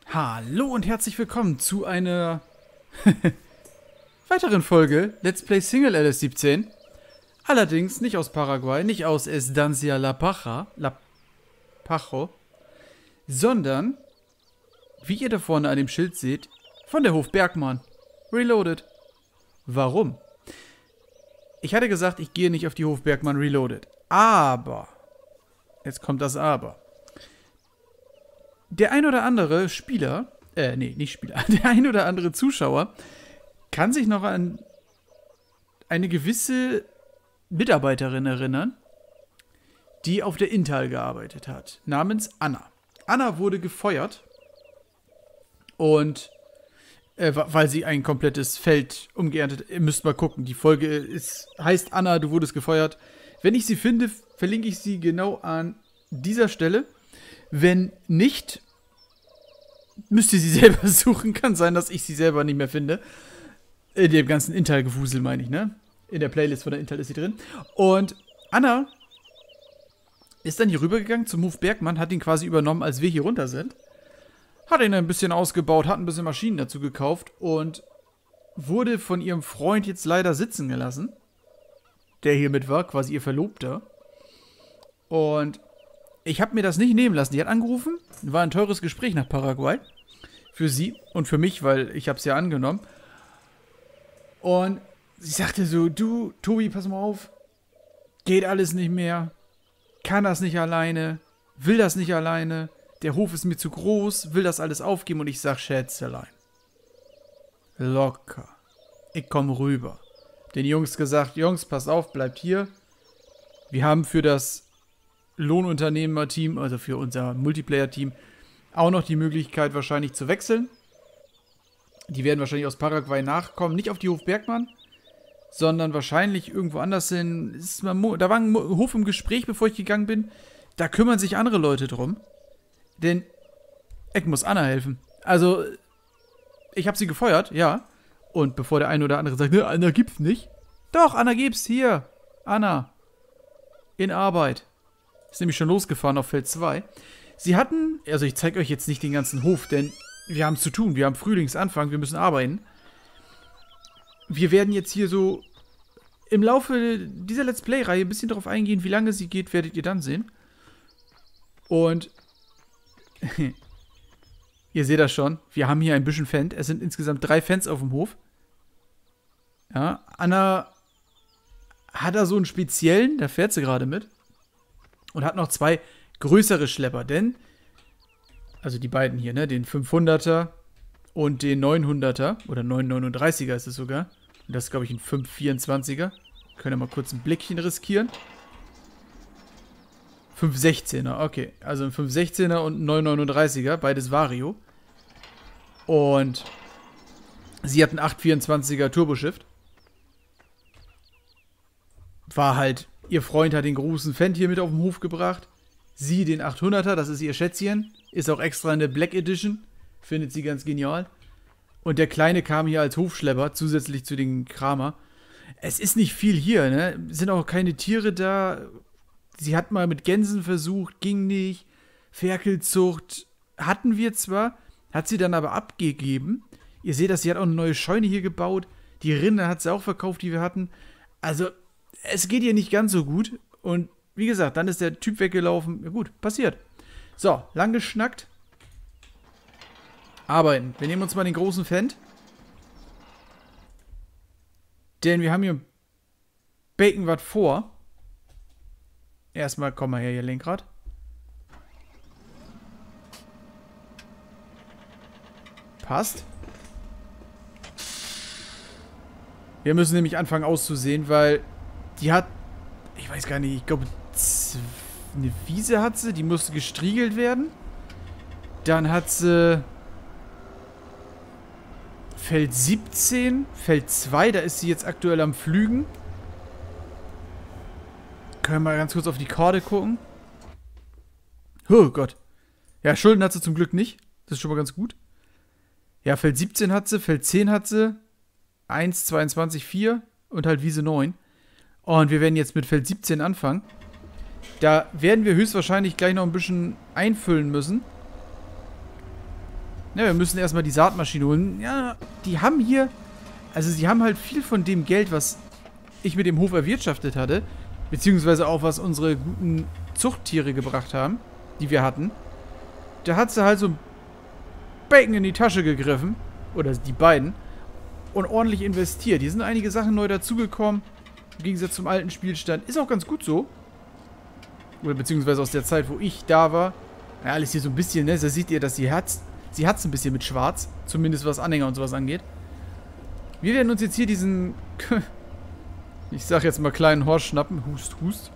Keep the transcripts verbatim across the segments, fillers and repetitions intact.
Hallo und herzlich willkommen zu einer weiteren Folge Let's Play Single L S siebzehn. Allerdings nicht aus Paraguay, nicht aus Estancia La Paja, La Pajo, sondern, wie ihr da vorne an dem Schild seht, von der Hof Bergmann. Reloaded. Warum? Ich hatte gesagt, ich gehe nicht auf die Hof Bergmann Reloaded. Aber, jetzt kommt das Aber. Der ein oder andere Spieler, äh, nee, nicht Spieler, der ein oder andere Zuschauer kann sich noch an eine gewisse Mitarbeiterin erinnern, die auf der Intal gearbeitet hat, namens Anna. Anna wurde gefeuert und äh, weil sie ein komplettes Feld umgeerntet hat. Ihr müsst mal gucken, die Folge ist, heißt Anna, du wurdest gefeuert. Wenn ich sie finde, verlinke ich sie genau an dieser Stelle. Wenn nicht, müsst ihr sie selber suchen. Kann sein, dass ich sie selber nicht mehr finde. In dem ganzen Intel-Gewusel meine ich, ne? In der Playlist von der Intel ist sie drin. Und Anna ist dann hier rübergegangen zum Hof Bergmann, hat ihn quasi übernommen, als wir hier runter sind. Hat ihn ein bisschen ausgebaut, hat ein bisschen Maschinen dazu gekauft und wurde von ihrem Freund jetzt leider sitzen gelassen. Der hier mit war, quasi ihr Verlobter. Und ich habe mir das nicht nehmen lassen. Die hat angerufen, war ein teures Gespräch nach Paraguay. Für sie und für mich, weil ich habe es ja angenommen. Und sie sagte so, du, Tobi, pass mal auf. Geht alles nicht mehr. Kann das nicht alleine. Will das nicht alleine. Der Hof ist mir zu groß. Will das alles aufgeben. Und ich sag, Schätzelein. Locker. Ich komm rüber. Den Jungs gesagt, Jungs, passt auf, bleibt hier. Wir haben für das Lohnunternehmer-Team, also für unser Multiplayer-Team, auch noch die Möglichkeit wahrscheinlich zu wechseln. Die werden wahrscheinlich aus Paraguay nachkommen, nicht auf die Hof Bergmann, sondern wahrscheinlich irgendwo anders hin. Ist mal, da war ein Hof im Gespräch, bevor ich gegangen bin. Da kümmern sich andere Leute drum. Denn ich muss Anna helfen. Also, ich habe sie gefeuert, ja. Und bevor der eine oder andere sagt, ne, Anna gibt's nicht. Doch, Anna gibt's, hier. Anna. In Arbeit. Ist nämlich schon losgefahren auf Feld zwei. Sie hatten, also ich zeige euch jetzt nicht den ganzen Hof, denn wir haben zu tun. Wir haben Frühlingsanfang, wir müssen arbeiten. Wir werden jetzt hier so im Laufe dieser Let's Play-Reihe ein bisschen darauf eingehen, wie lange sie geht, werdet ihr dann sehen. Und ihr seht das schon, wir haben hier ein bisschen Fendt. Es sind insgesamt drei Fends auf dem Hof. Ja, Anna hat da so einen speziellen, da fährt sie gerade mit. Und hat noch zwei größere Schlepper, denn, also die beiden hier, ne, den fünfhunderter und den neunhunderter, oder neunhundertneununddreißiger ist es sogar. Und das ist, glaube ich, ein fünfhundertvierundzwanziger. Können wir mal kurz ein Blickchen riskieren. fünfhundertsechzehner, okay. Also ein fünfhundertsechzehner und ein neunhundertneununddreißiger, beides Vario. Und sie hat einen achthundertvierundzwanziger Turboshift. War halt, ihr Freund hat den großen Fendt hier mit auf den Hof gebracht. Sie den achthunderter, das ist ihr Schätzchen. Ist auch extra eine Black Edition. Findet sie ganz genial. Und der Kleine kam hier als Hofschlepper, zusätzlich zu den Kramer. Es ist nicht viel hier, ne? Sind auch keine Tiere da. Sie hat mal mit Gänsen versucht, ging nicht. Ferkelzucht hatten wir zwar, hat sie dann aber abgegeben. Ihr seht das, sie hat auch eine neue Scheune hier gebaut. Die Rinder hat sie auch verkauft, die wir hatten. Also, es geht ihr nicht ganz so gut. Und wie gesagt, dann ist der Typ weggelaufen. Ja gut, passiert. So, lang geschnackt. Arbeiten. Wir nehmen uns mal den großen Fendt. Denn wir haben hier Bacon was vor. Erstmal, komm mal her, hier Lenkrad. Passt. Wir müssen nämlich anfangen auszusehen, weil die hat, ich weiß gar nicht, ich glaube, eine Wiese hat sie, die musste gestriegelt werden. Dann hat sie Feld siebzehn, Feld zwei, da ist sie jetzt aktuell am Pflügen. Können wir mal ganz kurz auf die Karte gucken. Oh Gott. Ja, Schulden hat sie zum Glück nicht. Das ist schon mal ganz gut. Ja, Feld siebzehn hat sie, Feld zehn hat sie. eins, zweiundzwanzig, vier und halt Wiese neun. Und wir werden jetzt mit Feld siebzehn anfangen. Da werden wir höchstwahrscheinlich gleich noch ein bisschen einfüllen müssen. Ja, wir müssen erstmal die Saatmaschine holen. Ja, die haben hier... Also sie haben halt viel von dem Geld, was ich mit dem Hof erwirtschaftet hatte. Beziehungsweise auch, was unsere guten Zuchttiere gebracht haben, die wir hatten. Da hat sie halt so ein Bacon in die Tasche gegriffen. Oder die beiden. Und ordentlich investiert. Hier sind einige Sachen neu dazugekommen. Im Gegensatz zum alten Spielstand. Ist auch ganz gut so. Oder beziehungsweise aus der Zeit, wo ich da war. Ja, alles hier so ein bisschen, ne? Da seht ihr, dass sie hat sie hat's ein bisschen mit Schwarz. Zumindest was Anhänger und sowas angeht. Wir werden uns jetzt hier diesen... ich sag jetzt mal kleinen Horst schnappen. Hust, hust.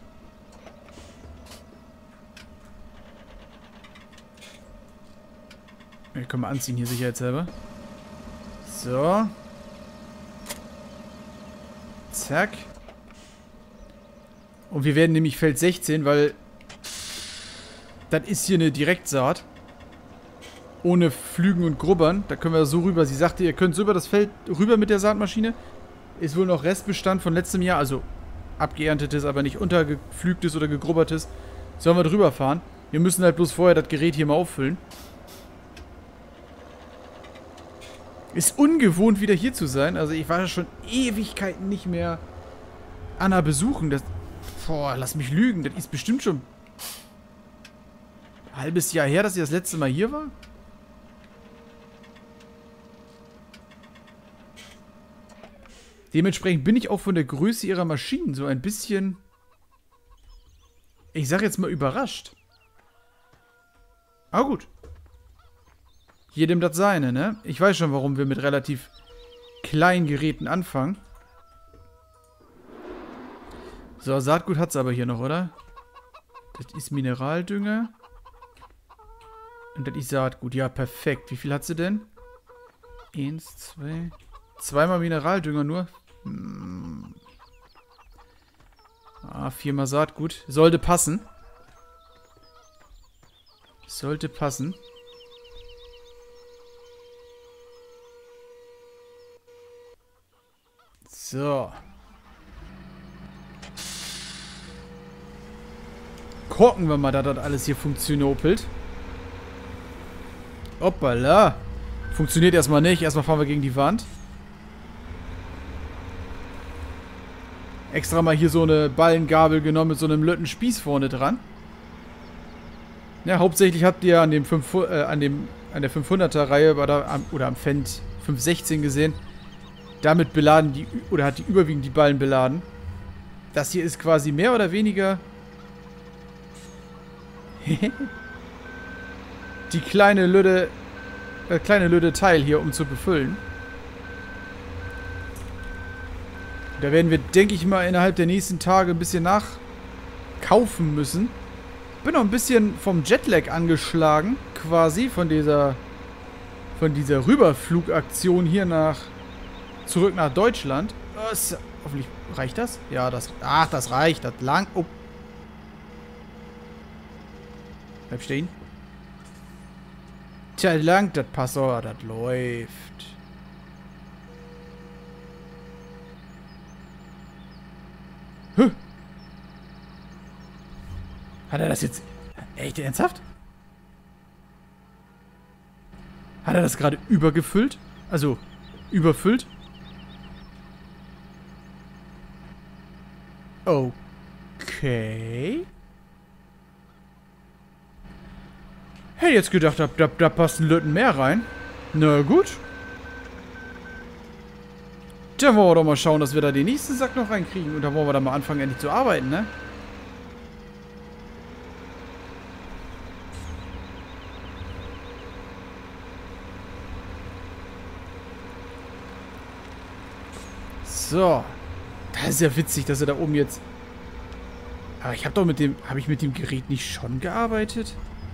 Ja, können wir anziehen hier sicherheitshalber. So. Zack. Und wir werden nämlich Feld sechzehn, weil das ist hier eine Direktsaat. Ohne Flügen und Grubbern. Da können wir so rüber. Sie sagte, ihr könnt so über das Feld rüber mit der Saatmaschine. Ist wohl noch Restbestand von letztem Jahr. Also abgeerntetes, aber nicht untergepflügtes oder gegrubbertes. Sollen wir drüber fahren. Wir müssen halt bloß vorher das Gerät hier mal auffüllen. Ist ungewohnt, wieder hier zu sein. Also ich war schon Ewigkeiten nicht mehr Anna besuchen. Das, boah, lass mich lügen. Das ist bestimmt schon ein halbes Jahr her, dass sie das letzte Mal hier war. Dementsprechend bin ich auch von der Größe ihrer Maschinen so ein bisschen, ich sag jetzt mal, überrascht. Aber gut. Jedem das seine, ne? Ich weiß schon, warum wir mit relativ kleinen Geräten anfangen. So, Saatgut hat es aber hier noch, oder? Das ist Mineraldünger. Und das ist Saatgut. Ja, perfekt. Wie viel hat sie denn? Eins, zwei... Zweimal Mineraldünger nur. Hm. Ah, viermal Saatgut. Sollte passen. Sollte passen. So. Gucken wir mal, dass das alles hier funktioniert. Hoppala. Funktioniert erstmal nicht. Erstmal fahren wir gegen die Wand. Extra mal hier so eine Ballengabel genommen mit so einem lötten Spieß vorne dran. Ja, hauptsächlich habt ihr an dem fünf, äh, an dem an der fünfhunderter Reihe oder am, oder am Fendt fünf sechzehn gesehen. Damit beladen die, oder hat die überwiegend die Ballen beladen. Das hier ist quasi mehr oder weniger die kleine Lüde, äh, kleine Lüde Teil hier, um zu befüllen. Da werden wir, denke ich mal, innerhalb der nächsten Tage ein bisschen nachkaufen müssen. Bin noch ein bisschen vom Jetlag angeschlagen, quasi, von dieser von dieser Rüberflugaktion hier nach zurück nach Deutschland. Das, hoffentlich reicht das? Ja, das. Ach, das reicht. Das lang. Oh. Bleib stehen. Tja, lang, das passt. Oh, das läuft. Huh. Hat er das jetzt... Echt ernsthaft? Hat er das gerade übergefüllt? Also, überfüllt? Okay. Hätte jetzt gedacht, da, da, da passt ein Löten mehr rein. Na gut. Dann wollen wir doch mal schauen, dass wir da den nächsten Sack noch reinkriegen. Und dann wollen wir da mal anfangen, endlich zu arbeiten, ne? So. Das ist ja witzig, dass er da oben jetzt... Aber ich habe doch mit dem... Habe ich mit dem Gerät nicht schon gearbeitet?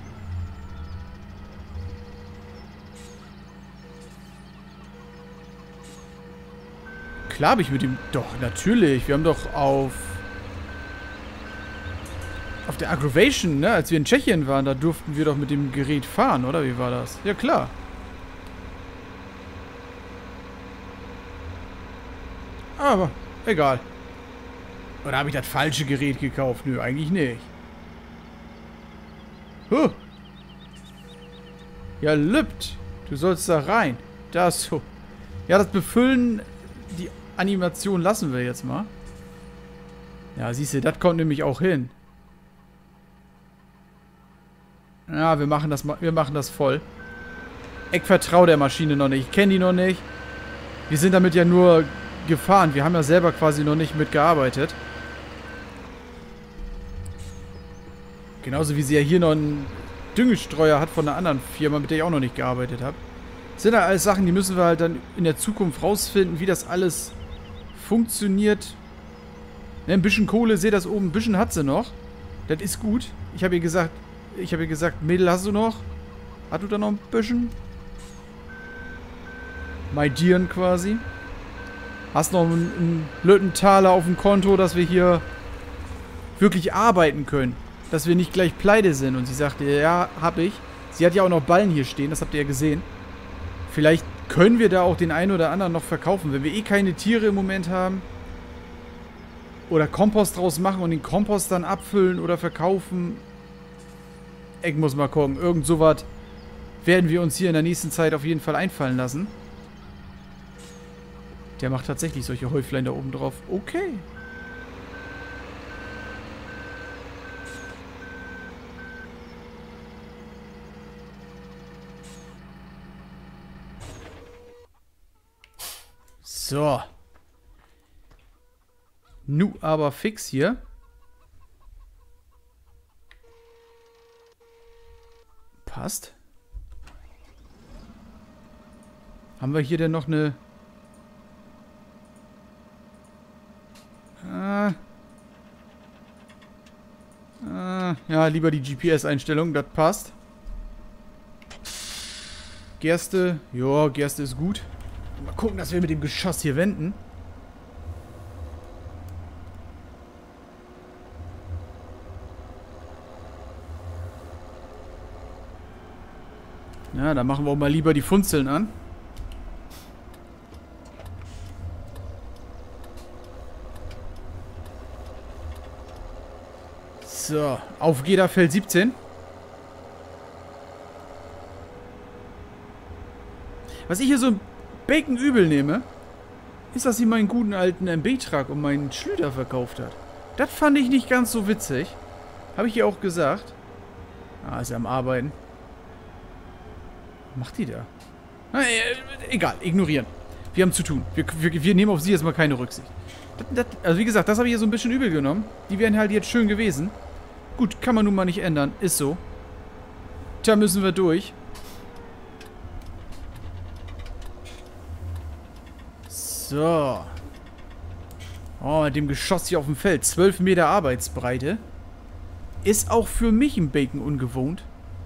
Klar habe ich mit dem... Doch, natürlich. Wir haben doch auf... Auf der Aggravation, ne? Als wir in Tschechien waren, da durften wir doch mit dem Gerät fahren, oder? Wie war das? Ja, klar. Aber, egal. Oder habe ich das falsche Gerät gekauft? Nö, eigentlich nicht. Huh. Ja, lübt. Du sollst da rein. Da ist so. Ja, das Befüllen, die Animation lassen wir jetzt mal. Ja, siehst du, das kommt nämlich auch hin. Ja, wir machen das, wir machen das voll. Ich vertraue der Maschine noch nicht. Ich kenne die noch nicht. Wir sind damit ja nur gefahren. Wir haben ja selber quasi noch nicht mitgearbeitet. Genauso wie sie ja hier noch einen Düngestreuer hat von einer anderen Firma, mit der ich auch noch nicht gearbeitet habe. Das sind halt alles Sachen, die müssen wir halt dann in der Zukunft rausfinden, wie das alles funktioniert. Ne, ein bisschen Kohle, seht das oben, ein bisschen hat sie noch. Das ist gut. Ich habe ihr gesagt, ich habe ihr gesagt, Mädel, hast du noch? Hast du da noch ein bisschen? My dear quasi. Hast noch einen, einen Löttentaler auf dem Konto, dass wir hier wirklich arbeiten können. Dass wir nicht gleich pleite sind. Und sie sagte, ja, hab ich. Sie hat ja auch noch Ballen hier stehen, das habt ihr ja gesehen. Vielleicht können wir da auch den einen oder anderen noch verkaufen, wenn wir eh keine Tiere im Moment haben. Oder Kompost draus machen und den Kompost dann abfüllen oder verkaufen. Ich muss mal gucken. Irgend sowas werden wir uns hier in der nächsten Zeit auf jeden Fall einfallen lassen. Der macht tatsächlich solche Häuflein da oben drauf. Okay. So. Nu aber fix hier. Passt. Haben wir hier denn noch eine... Ah. Ah. Ja, lieber die G P S-Einstellung, das passt. Gerste. Ja, Gerste ist gut. Mal gucken, dass wir mit dem Geschoss hier wenden. Ja, dann machen wir auch mal lieber die Funzeln an. So, auf geht er, Feld siebzehn. Was ich hier so ein Bacon übel nehme, ist, dass sie meinen guten alten M B-Truck und meinen Schlüter verkauft hat. Das fand ich nicht ganz so witzig. Habe ich ihr auch gesagt. Ah, ist ja am Arbeiten. Was macht die da? Na, äh, egal, ignorieren. Wir haben zu tun. Wir, wir, wir nehmen auf sie jetzt mal keine Rücksicht. Das, das, also wie gesagt, das habe ich ihr so ein bisschen übel genommen. Die wären halt jetzt schön gewesen. Gut, kann man nun mal nicht ändern. Ist so. Tja, müssen wir durch. So. Oh, mit dem Geschoss hier auf dem Feld. zwölf Meter Arbeitsbreite. Ist auch für mich ein Bacon ungewohnt.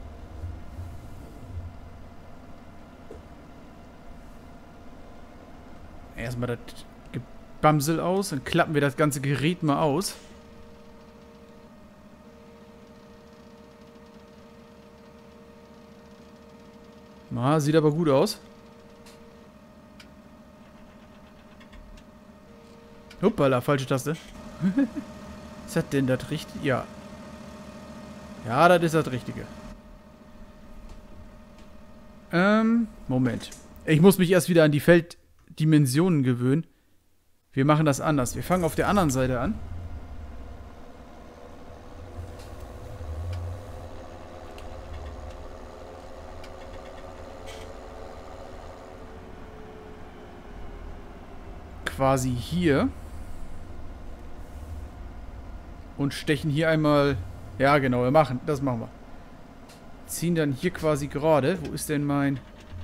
Erstmal das Gebamsel aus. Dann klappen wir das ganze Gerät mal aus. Na, sieht aber gut aus. Hoppala, falsche Taste. Ist das denn das Richtige? Ja. Ja, das ist das Richtige. Ähm, Moment. Ich muss mich erst wieder an die Felddimensionen gewöhnen. Wir machen das anders. Wir fangen auf der anderen Seite an. Quasi hier. Und stechen hier einmal... Ja, genau, wir machen, das machen wir. Ziehen dann hier quasi gerade. Wo ist denn mein...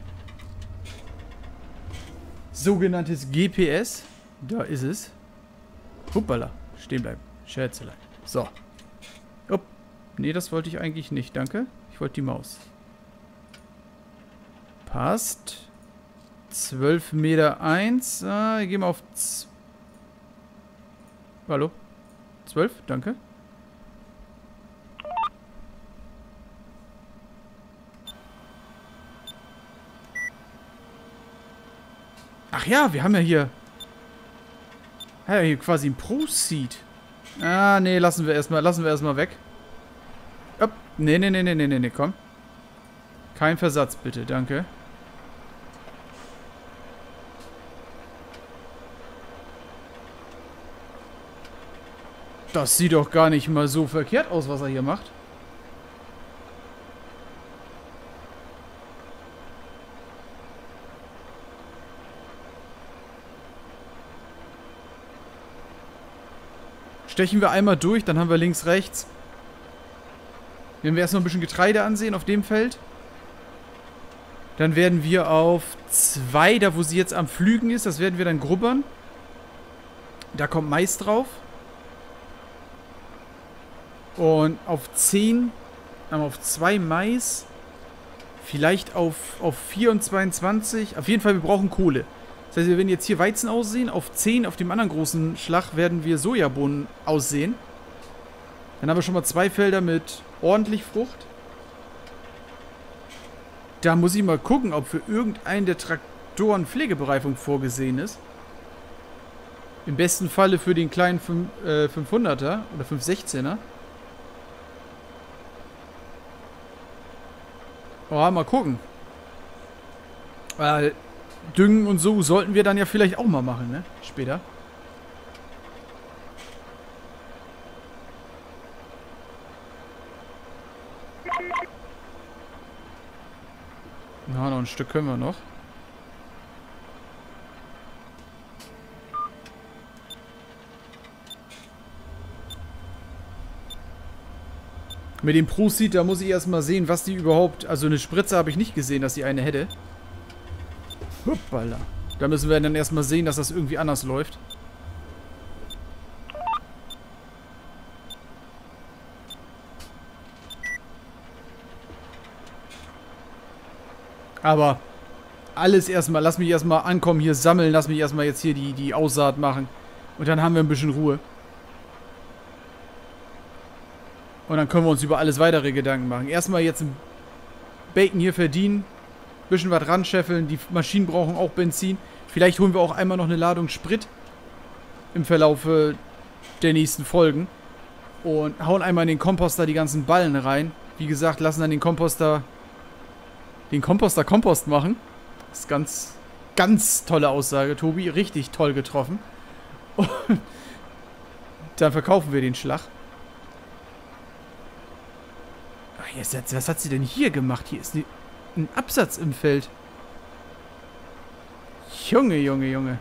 sogenanntes G P S? Da ist es. Hoppala. Stehen bleiben. Scherzelein. So. Upp. Nee, das wollte ich eigentlich nicht. Danke. Ich wollte die Maus. Passt. zwölf Meter eins. Ah, wir gehen mal auf... Hallo? zwölf, danke. Ach ja, wir haben ja hier... Ja, hier quasi ein Pro-Seat. Ah, nee, lassen wir erstmal, lassen wir erstmal weg. Upp. Nee, nee, nee, nee, nee, nee, komm. Kein Versatz, bitte. Danke. Das sieht doch gar nicht mal so verkehrt aus, was er hier macht. Stechen wir einmal durch, dann haben wir links, rechts. Wenn wir erstmal ein bisschen Getreide ansehen auf dem Feld. Dann werden wir auf zwei, da wo sie jetzt am Pflügen ist, das werden wir dann grubbern. Da kommt Mais drauf. Und auf zehn, ähm, auf zwei Mais. Vielleicht auf, auf vier und zweiundzwanzig. Auf jeden Fall, wir brauchen Kohle. Das heißt, wir werden jetzt hier Weizen aussehen. Auf zehn, auf dem anderen großen Schlag, werden wir Sojabohnen aussehen. Dann haben wir schon mal zwei Felder mit ordentlich Frucht. Da muss ich mal gucken, ob für irgendeinen der Traktoren Pflegebereifung vorgesehen ist. Im besten Falle für den kleinen fünfhunderter oder fünfhundertsechzehner. Oh, mal gucken. Weil Düngen und so sollten wir dann ja vielleicht auch mal machen, ne? Später. Na, noch ein Stück können wir noch. Mit dem Pro-Seed, da muss ich erstmal sehen, was die überhaupt... Also eine Spritze habe ich nicht gesehen, dass sie eine hätte. Hoppala. Da müssen wir dann erstmal sehen, dass das irgendwie anders läuft. Aber alles erstmal, lass mich erstmal ankommen, hier sammeln, lass mich erstmal jetzt hier die, die Aussaat machen. Und dann haben wir ein bisschen Ruhe. Und dann können wir uns über alles weitere Gedanken machen. Erstmal jetzt ein Bacon hier verdienen. Ein bisschen was ranscheffeln. Die Maschinen brauchen auch Benzin. Vielleicht holen wir auch einmal noch eine Ladung Sprit im Verlaufe der nächsten Folgen. Und hauen einmal in den Komposter die ganzen Ballen rein. Wie gesagt, lassen dann den Komposter den Komposter Kompost machen. Das ist ganz, ganz tolle Aussage, Tobi. Richtig toll getroffen. Und dann verkaufen wir den Schlag. Ach, jetzt, was hat sie denn hier gemacht? Hier ist ein Absatz im Feld. Junge, Junge, Junge.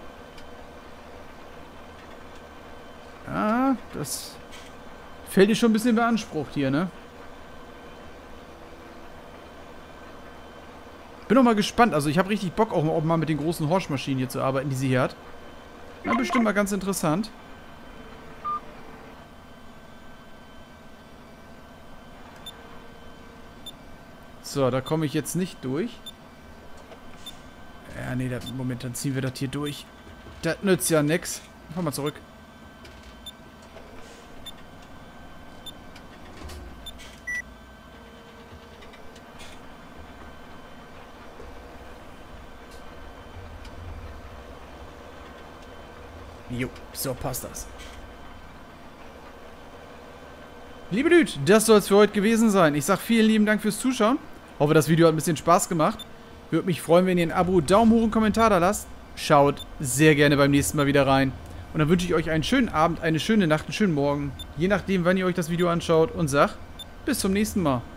Ah, das Feld ist schon ein bisschen beansprucht hier, ne? Bin auch mal gespannt. Also ich habe richtig Bock, auch mal mit den großen Horschmaschinen hier zu arbeiten, die sie hier hat. Na, bestimmt mal ganz interessant. So, da komme ich jetzt nicht durch. Ja, nee, das, Moment, dann ziehen wir das hier durch. Das nützt ja nix. Komm mal zurück. Jo, so passt das. Liebe Leute, das soll es für heute gewesen sein. Ich sage vielen lieben Dank fürs Zuschauen. Hoffe, das Video hat ein bisschen Spaß gemacht. Würde mich freuen, wenn ihr ein Abo, Daumen hoch und Kommentar da lasst. Schaut sehr gerne beim nächsten Mal wieder rein. Und dann wünsche ich euch einen schönen Abend, eine schöne Nacht, einen schönen Morgen. Je nachdem, wann ihr euch das Video anschaut. Und sag, bis zum nächsten Mal.